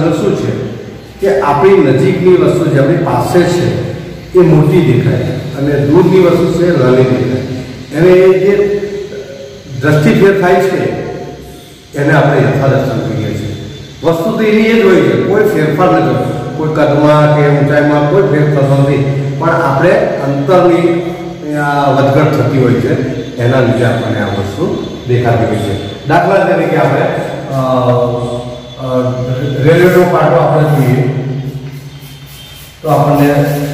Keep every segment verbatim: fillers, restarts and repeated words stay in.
દર્શન શું છે કે આપણી નજીકની વસ્તુ જે આપણી પાસે છે એ મોટી દેખાય અને દૂરની વસ્તુ છે નાની દેખાય. એને જે દ્રષ્ટિભેદ થાય છે એને આપણે યથાદર્શન કહીએ છીએ. વસ્તુ તો એની એ જ હોય છે, કોઈ ફેરફાર નથી, કોઈ કદમાં કે ઊંચાઈમાં કોઈ ફેરફાર નથી, પણ આપણે અંતરની વધઘટ થતી હોય છે એના લીધે આપણને આ વસ્તુ દેખાતી હોય છે. દાખલા તરીકે આપણે રેલવેનો પાટો આપણે જોઈએ તો આપણને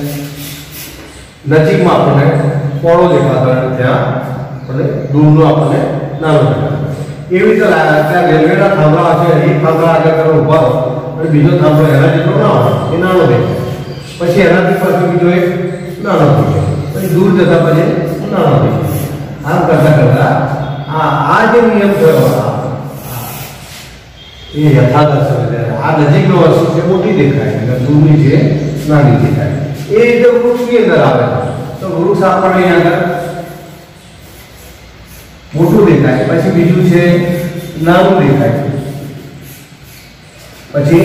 નજીકમાં આપણને પોળો દેખાતો હોય, ત્યાં આપણને દૂરનો આપણને નાનો દેખાતો. એવી રીતે ત્યાં રેલવેના થાંભલા છે, એક થાંભલા આગળ તમે ઉભા હો અને બીજો થાંભલો એના જેટલો ના હોય એ નાનો દેખાય, પછી એનાથી પાછું બીજો એક નાનો દેખાય, પછી દૂર જતા પછી નાનો દેખાય. આમ કરતા કરતા આ આ જે નિયમ થયો એ યથાદર્શન. આ નજીકનો વસ્તુ છે મોટી દેખાય અને દૂરની છે નાની દેખાય. એ રીતે વૃક્ષની અંદર આવે તો વૃક્ષ આપણને અહીંયા આગળ મોટું દેખાય, પછી બીજું છે નાનું દેખાય, પછી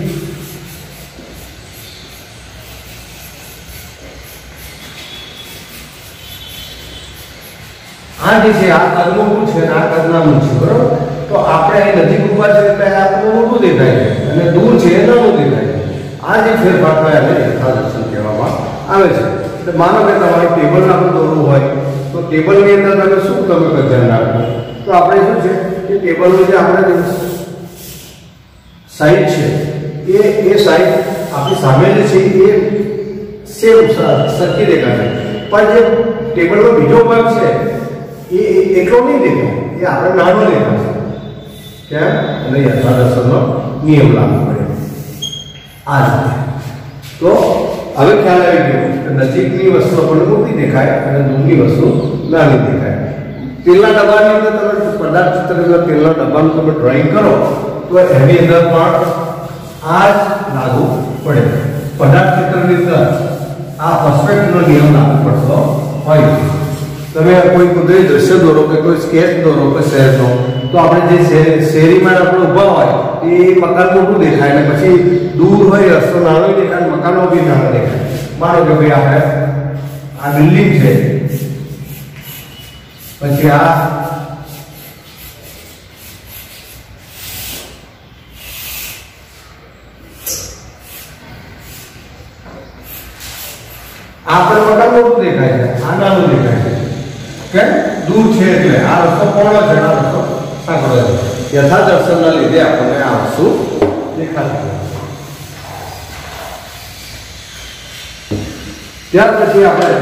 આ જે છે આ કદ મોટું છે અને આ કદ નાનું છે, બરોબર. તો આપણે અહીં નજીક ઉભા છે એટલે આપણને મોટું દેખાય છે અને દૂર છે એ નાનું દેખાય છે. આ જે ફેરફાર થયા એને યથાદર્શન કહેવામાં આવે છે. એટલે માનો કે તમારે ટેબલ આપણે દોરવું હોય તો ટેબલની અંદર તમે શું તમે ધ્યાન રાખો તો આપણે શું છે કે ટેબલનું જે આપણે સાઈડ છે એ એ સાઈડ આપણી સામે જે છે એ સેમ સરખી દેખાશે, પણ જે ટેબલનો બીજો ભાગ છે એ એટલો નહીં દેખાય, એ આપણે નાનો દેખાશે. કેમ? અને યથાદર્શનનો નિયમ લાગુ પડે આ રીતે. તો હવે ખ્યાલ આવી ગયો કે નજીકની વસ્તુ આપણને મોટી દેખાય અને દૂરની વસ્તુ નાની દેખાય. તેલના ડબ્બાની અંદર તમે પદાર્થ ચિત્રની અંદર તેલના ડબ્બાનું તમે ડ્રોઈંગ કરો તો એની અંદર પણ આ જ લાગુ પડે. પદાર્થ ચિત્રની અંદર આ પર્સ્પેક્ટિવનો નિયમ લાગુ પડતો હોય. તમે કોઈ કુદરતી દ્રશ્ય દોરો કે કોઈ સ્કેચ દોરો કે શહેરનો, તો આપણે જે શેરીમાં આપણે ઊભા હોય એ મકાન મોટું દેખાય અને પછી દૂર હોય રસ્તો નાનો દેખાય, મકાનો બી નાનો દેખાય. માનો કે ભાઈ આપણે આ બિલ્ડિંગ છે, પછી આ આપણે મકાન મોટું દેખાય છે, આ નાનું દેખાય છે. કે દૂર છે એટલે આ રસ્તો પહોળો છે, આ રસ્તો સાંકડો છે. યથાદર્શનના લીધે આપણને આ વસ્તુ દેખાતી. ત્યાર પછી આપણે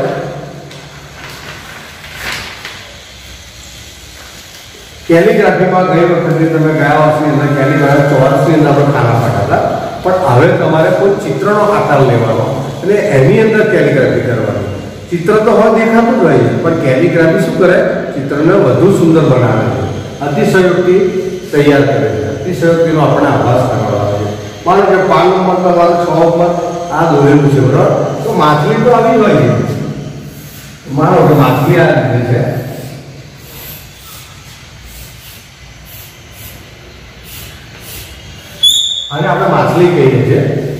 કેલિગ્રાફીમાં ગઈ વખતે તમે ગયા વર્ષની અંદર કેલિગ્રાફી ચોરસની અંદર આપણે ખાના પાડતા હતા, પણ હવે તમારે કોઈ ચિત્રનો આકાર લેવાનો અને એની અંદર કેલિગ્રાફી કરવાની. ચિત્ર તો હવે દેખાતું જ હોય છે, પણ કેલિગ્રાફી શું કરે? ચિત્રને વધુ સુંદર બનાવે છે, અતિશયોક્તિ તૈયાર કરે છે. અતિશયોક્તિનો આપણે આભાસ કરવાનો છે. માનો કે પાંચ નંબર તમારે છ ઉપર આ દોરેલું છે, બરાબર. તો માછલી તો આવી હોય છે, માનો કે માછલી આ રીતે છે, અને આપણે માછલી કહીએ છીએ,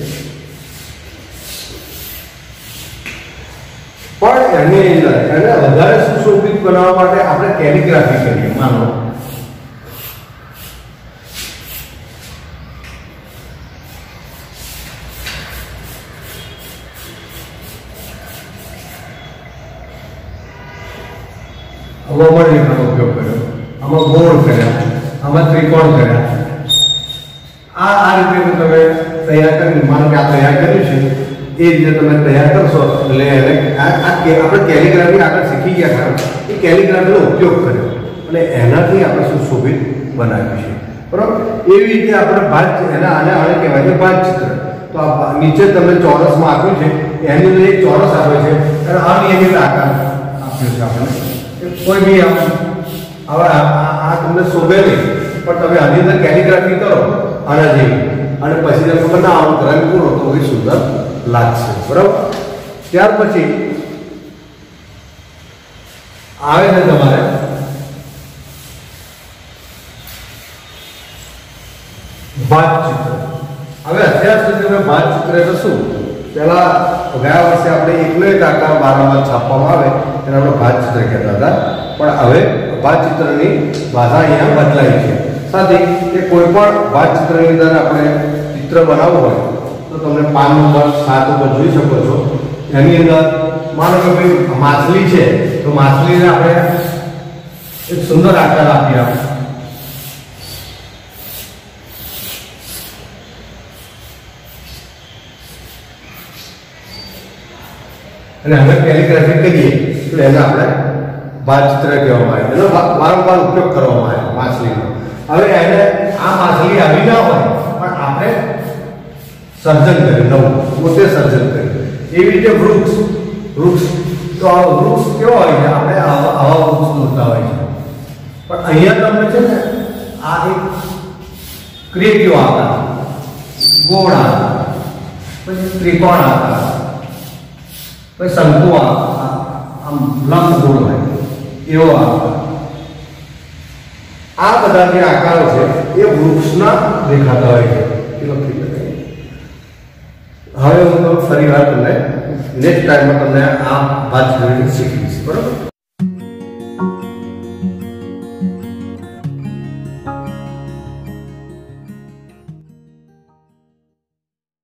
પણ એની અંદર એને વધારે સુશોભિત બનાવવા માટે આપણે કેલિગ્રાફી કરીએ. માનો રોમન લેખનો ઉપયોગ કર્યો, આમાં ગોળ કર્યા, આમાં ત્રિકોણ કર્યા. આ આ રીતે તમે તૈયાર કરી, માનો કે આ તૈયાર કર્યું છે એ રીતે તમે તૈયાર કરશો એટલે આપણે કેલિગ્રાફી આગળ શીખી ગયા, કારણ એ કેલિગ્રાફીનો ઉપયોગ કર્યો અને એનાથી આપણે સુશોભિત બનાવ્યું છે, બરાબર. એવી રીતે આપણે ભાત એના આને આને કહેવાય છે ભાત ચિત્ર. તો આ નીચે તમે ચોરસમાં આપ્યું છે, એની અંદર એક ચોરસ આવે છે અને અનિયમિત આકાર આપ્યો છે આપણે. કોઈ બી આમ હવે આ તમને શોભે નહીં, પણ તમે આની અંદર કેલિગ્રાફી કરો આના જેવી અને પછી તમે બનાવો રંગ પૂરો તો એ સુંદર લાગશે, બરાબર. ત્યાર પછી આવે છે તમારે વાતચિત્ર. હવે ચિત્ર ભાત ચિત્ર એટલે શું? પહેલા ગયા વર્ષે આપણે એકનો એક આકાર વારંવાર છાપવામાં આવે એને આપણે ભાત ચિત્ર કહેતા હતા, પણ હવે ભાત ચિત્રની ભાષા અહીંયા બદલાઈ છે. સાથે કે કોઈ પણ ભાત ચિત્રની અંદર આપણે ચિત્ર બનાવવું હોય તો તમે પાન નંબર સાત ઉપર જોઈ શકો છો. એની અંદર માનો કે ભાઈ માછલી છે તો માછલીને આપણે એક સુંદર આકાર આપીએ આપણે. અને હવે કેલિગ્રાફી કરીએ તો એને આપણે ભાત ચિત્ર કહેવામાં આવે, એનો વારંવાર ઉપયોગ કરવામાં આવે માછલીનો. હવે એને આ માછલી આવી ના હોય પણ આપણે સર્જન કર્યું, નવું પોતે સર્જન કર્યું. એવી રીતે વૃક્ષ વૃક્ષ તો આ વૃક્ષ કેવો હોય છે? આપણે આવા વૃક્ષ દોરતા હોય છે, પણ અહીંયા તમને છે ને આ એક ક્રિએટિવ આકાર, ગોળ આકાર, પછી ત્રિકોણ આકાર, પછી શંકુ આકાર, આમ લંબ ગોળ હોય એવો આકાર. આ બધા જે આકારો છે એ વૃક્ષના દેખાતા હોય છે. હવે હું ફરી વાર તમને નેક્સ્ટ ટાઈમમાં તમને આ વાત શીખવીશ, બરાબર?